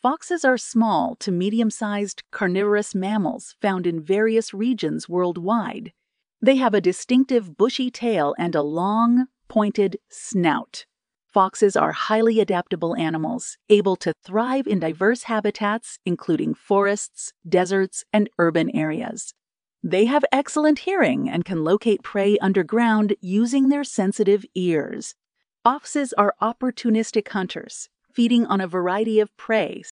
Foxes are small to medium-sized carnivorous mammals found in various regions worldwide. They have a distinctive bushy tail and a long, pointed snout. Foxes are highly adaptable animals, able to thrive in diverse habitats, including forests, deserts, and urban areas. They have excellent hearing and can locate prey underground using their sensitive ears. Foxes are opportunistic hunters, feeding on a variety of prey